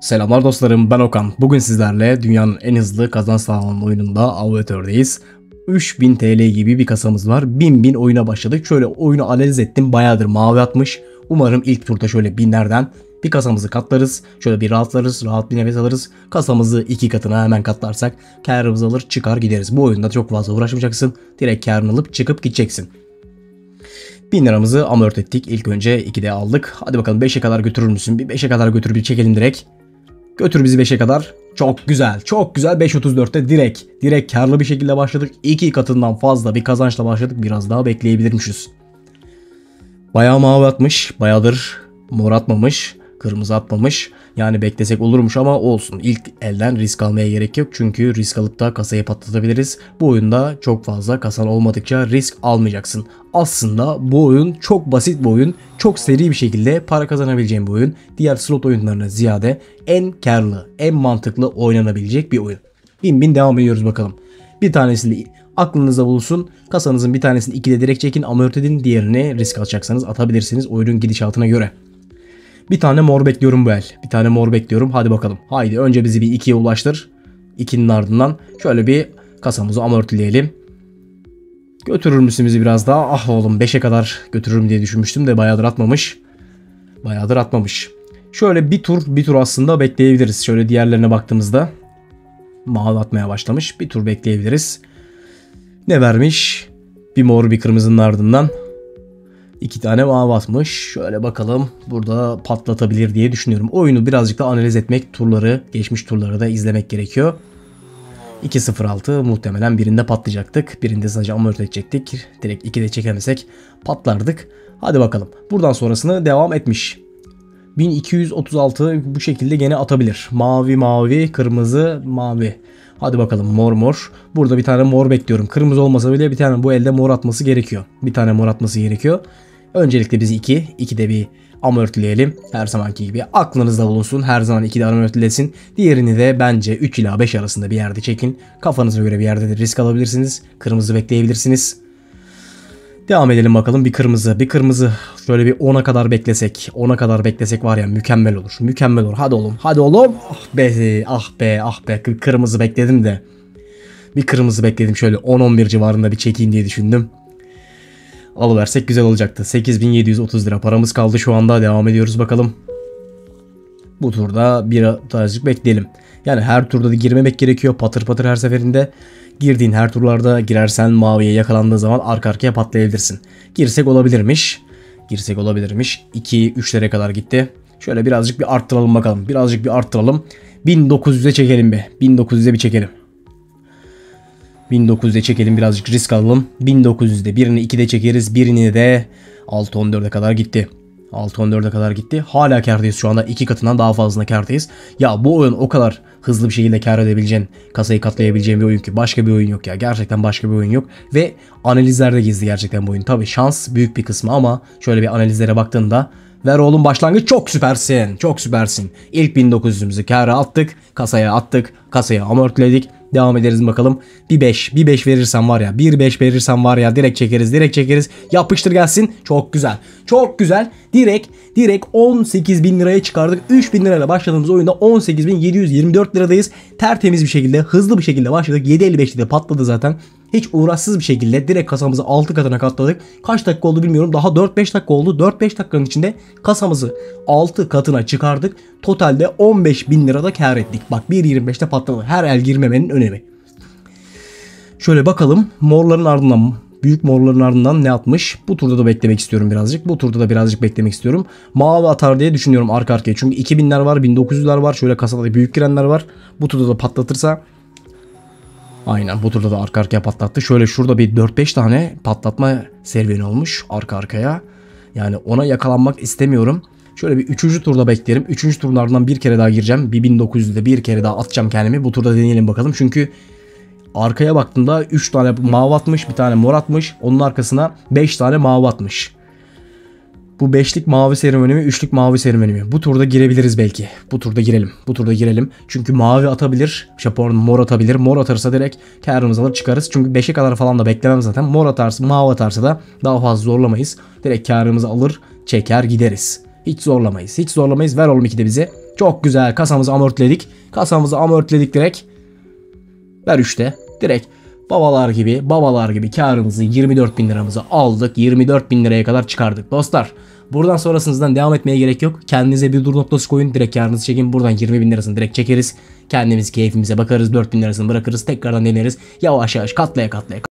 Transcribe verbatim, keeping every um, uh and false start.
Selamlar dostlarım, ben Okan. Bugün sizlerle dünyanın en hızlı kazanç sağlanan oyununda Aviator'dayız. üç bin T L gibi bir kasamız var. bin bin oyuna başladık. Şöyle oyunu analiz ettim. Bayağıdır mavi atmış. Umarım ilk turda şöyle binlerden bir kasamızı katlarız. Şöyle bir rahatlarız, rahat bir nefes alırız. Kasamızı iki katına hemen katlarsak kârımızı alır çıkar gideriz. Bu oyunda çok fazla uğraşmayacaksın. Direkt kârını alıp çıkıp gideceksin. bin liramızı amort ettik. İlk önce ikide aldık. Hadi bakalım beşe kadar götürür müsün? Bir beşe kadar götür, bir çekelim direkt. Götür bizi beşe kadar. Çok güzel. Çok güzel. beş otuz dörtte direkt. Direkt karlı bir şekilde başladık. iki katından fazla bir kazançla başladık. Biraz daha bekleyebilirmişiz. Bayağı mavi atmış. Bayağıdır mor atmamış. Kırmızı atmamış. Yani beklesek olurmuş ama olsun. İlk elden risk almaya gerek yok. Çünkü risk alıp da kasayı patlatabiliriz. Bu oyunda çok fazla kasan olmadıkça risk almayacaksın. Aslında bu oyun çok basit bir oyun. Çok seri bir şekilde para kazanabileceğin bir oyun. Diğer slot oyunlarına ziyade en karlı, en mantıklı oynanabilecek bir oyun. Bin bin devam ediyoruz bakalım. Bir tanesini aklınıza bulunsun. Kasanızın bir tanesini ikide direkt çekin, amort edin. Diğerini risk alacaksanız atabilirsiniz oyunun gidişatına göre. Bir tane mor bekliyorum bu el. Bir tane mor bekliyorum. Hadi bakalım. Haydi önce bizi bir ikiye ulaştır. ikinin ardından şöyle bir kasamızı amortileyelim. Götürür müsün bizi biraz daha? Ah oğlum beşe kadar götürürüm diye düşünmüştüm de bayağıdır atmamış. Bayağıdır atmamış. Şöyle bir tur bir tur aslında bekleyebiliriz. Şöyle diğerlerine baktığımızda mavi atmaya başlamış. Bir tur bekleyebiliriz. Ne vermiş? Bir mor bir kırmızının ardından İki tane mavi atmış. Şöyle bakalım. Burada patlatabilir diye düşünüyorum. Oyunu birazcık da analiz etmek, turları, geçmiş turları da izlemek gerekiyor. iki sıfır altı muhtemelen birinde patlayacaktık. Birinde sadece amort edecektik. Direkt ikide çekemesek patlardık. Hadi bakalım. Buradan sonrasını devam etmiş. bin iki yüz otuz altı bu şekilde gene atabilir. Mavi mavi, kırmızı mavi. Hadi bakalım mor mor. Burada bir tane mor bekliyorum. Kırmızı olmasa bile bir tane bu elde mor atması gerekiyor. Bir tane mor atması gerekiyor. Öncelikle bizi iki. ikide bir amortileyelim. Her zamanki gibi aklınızda bulunsun. Her zaman ikide amortilesin. Diğerini de bence üç ila beş arasında bir yerde çekin. Kafanıza göre bir yerde de risk alabilirsiniz. Kırmızı bekleyebilirsiniz. Devam edelim bakalım. Bir kırmızı. Bir kırmızı. Şöyle bir ona kadar beklesek. ona kadar beklesek var ya mükemmel olur. Mükemmel olur. Hadi oğlum. Hadi oğlum. Ah be. Ah be. Ah be. Kırmızı bekledim de. Bir kırmızı bekledim. Şöyle on on bir civarında bir çekeyim diye düşündüm. Alıversek güzel olacaktı. sekiz bin yedi yüz otuz lira paramız kaldı şu anda. Devam ediyoruz bakalım. Bu turda bir azıcık bekleyelim. Yani her turda da girmemek gerekiyor. Patır patır her seferinde. Girdiğin her turlarda girersen maviye yakalandığı zaman arka arkaya patlayabilirsin. Girsek olabilirmiş. Girsek olabilirmiş. iki üçlere kadar gitti. Şöyle birazcık bir arttıralım bakalım. Birazcık bir arttıralım. bin dokuz yüze çekelim bir. bin dokuz yüze bir çekelim. bin dokuz yüze çekelim, birazcık risk alalım. bin dokuz yüzde birini ikide çekeriz. Birini de altı on dörde kadar gitti. altı on dörde kadar gitti. Hala kârdayız şu anda. iki katından daha fazla kârdayız. Ya bu oyun o kadar hızlı bir şekilde kâr edebileceğin, kasayı katlayabileceğin bir oyun ki başka bir oyun yok ya. Gerçekten başka bir oyun yok. Ve analizlerde gizli gerçekten bu oyun. Tabi şans büyük bir kısmı ama şöyle bir analizlere baktığında ver oğlum başlangıç, çok süpersin. Çok süpersin. İlk bin dokuz yüzümüzü kâra attık. Kasaya attık. Kasaya amortiledik. Devam ederiz bakalım. Bir beş. Bir beş verirsen var ya. Bir beş verirsen var ya. Direkt çekeriz. Direkt çekeriz. Yapıştır gelsin. Çok güzel. Çok güzel. Direkt. Direkt on sekiz bin liraya çıkardık. üç bin lirayla başladığımız oyunda on sekiz bin yedi yüz yirmi dört liradayız. Tertemiz bir şekilde. Hızlı bir şekilde başladık. yedi elli beşte de patladı zaten. Hiç uğraşsız bir şekilde direkt kasamızı altı katına katladık. Kaç dakika oldu bilmiyorum. Daha dört beş dakika oldu. dört beş dakikanın içinde kasamızı altı katına çıkardık. Totalde on beş bin lirada kâr ettik. Bak bir yirmi beşte patladı. Her el girmemenin önemi. Şöyle bakalım. Morların ardından, büyük morların ardından ne atmış? Bu turda da beklemek istiyorum birazcık. Bu turda da birazcık beklemek istiyorum. Mavi atar diye düşünüyorum arka arkaya. Çünkü iki binler var, bin dokuz yüzler var. Şöyle kasada büyük girenler var. Bu turda da patlatırsa. Aynen, bu turda da arka arkaya patlattı. Şöyle şurada bir dört beş tane patlatma serüveni olmuş arka arkaya. Yani ona yakalanmak istemiyorum. Şöyle bir üçüncü turda beklerim. üçüncü turlardan bir kere daha gireceğim. Bir bin dokuz yüzde bir kere daha atacağım kendimi. Bu turda deneyelim bakalım. Çünkü arkaya baktığımda üç tane mavi atmış, bir tane mor atmış. Onun arkasına beş tane mavi atmış. Bu beşlik mavi serüveni mi, üçlük mavi serüveni mi? Bu turda girebiliriz belki. Bu turda girelim. Bu turda girelim. Çünkü mavi atabilir. Japon mor atabilir. Mor atarsa direkt kârımızı alır çıkarız. Çünkü beşe kadar falan da beklemem zaten. Mor atarsa, mavi atarsa da daha fazla zorlamayız. Direkt kârımızı alır, çeker gideriz. Hiç zorlamayız. Hiç zorlamayız. Ver oğlum iki de bize. Çok güzel, kasamızı amortledik. Kasamızı amortledik direkt. Ver üçte. Direkt babalar gibi babalar gibi karımızı yirmi dört bin liramızı aldık. yirmi dört bin liraya kadar çıkardık dostlar. Buradan sonrasınızdan devam etmeye gerek yok. Kendinize bir dur noktası koyun. Direkt karınızı çekin. Buradan yirmi bin lirasını direkt çekeriz. Kendimiz keyfimize bakarız. dört bin lirasını bırakırız. Tekrardan deneriz. Yavaş yavaş katlaya katlaya.